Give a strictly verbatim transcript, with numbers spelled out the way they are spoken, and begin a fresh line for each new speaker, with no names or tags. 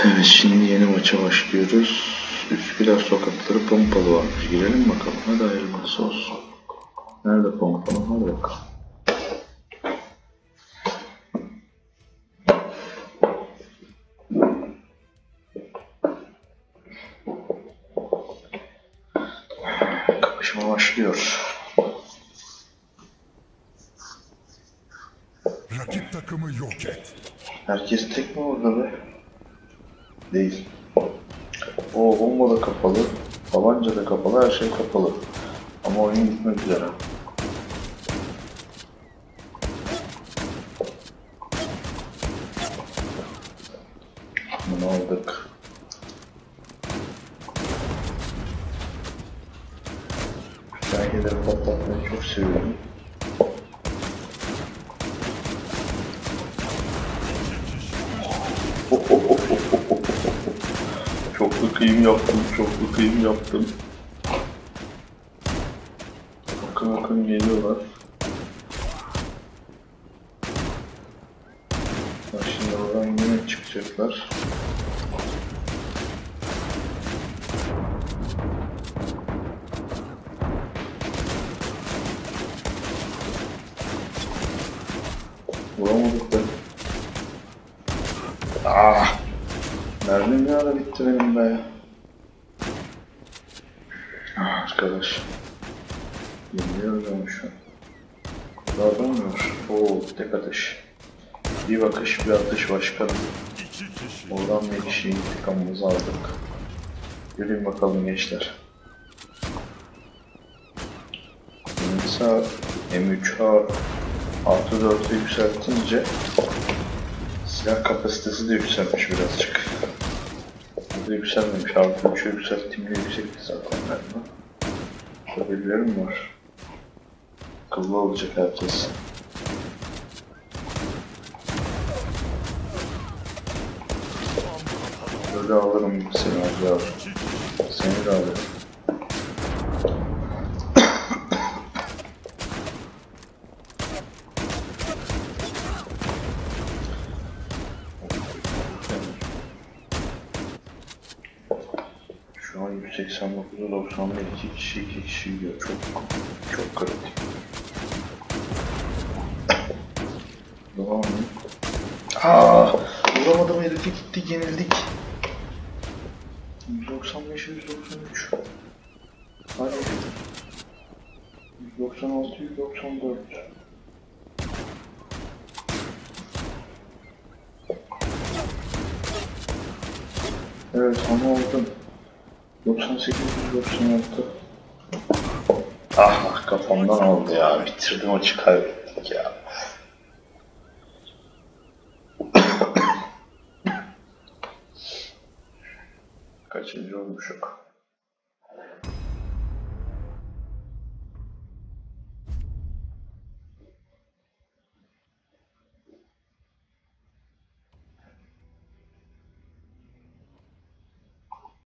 Evet, şimdi yeni maça başlıyoruz. Üsküdar sokakları pompalı varmış. Girelim bakalım. Hadi hayırlısı olsun. Nerede pompalı? Hadi bakalım. Kapışma başlıyor.
Rakip takımı yok et.
Herkes tek mi orada be? Değil. O bomba da kapalı. Tabanca da kapalı. Her şey kapalı. Ama oyun gitmek üzere. Bunu aldık. Belgeleri patlatmayı çok seviyorum. Çoklu kıyım yaptım, çoklu kıyım yaptım. Bakın bakın geliyorlar. Bak şimdi oradan yine çıkacaklar. Vuramadık da. Ah! Mermim ne ara bitti benim be. Ah arkadaş. Yeniliyorum şu an. Kurtardan mı var? Oo, tek atış. Bir bakış bir atış başkanım. Oradan bir kişi intikamımızı aldık. Yürüyün bakalım gençler. Mesela M üç A artı dört'ü yükseltince silah kapasitesi de yükselmiş birazcık. Burada yükselmemiş. Artı üç'ü yükselttiğimde yüksekti zaten galiba. Haberlerim var. Akıllı olacak herkes. Böyle alırım seni acaba. Seni de alırım. Şu an yüz seksen dokuz'a doksan bir iki kişi iki kişi yiyor. Çok çok kritik. Devam mı? Aaa! Vuramadım, herifi gitti, yenildik. yüz doksan beş yüz doksan üç. Hadi. yüz doksan altı yüz doksan dört. Evet, ama oldu. doksan sekiz yüz doksan altı. Ah, kafamdan oldu ya. Bitirdim, maçı kaybettik ya. Kaçıncı olmuşuk?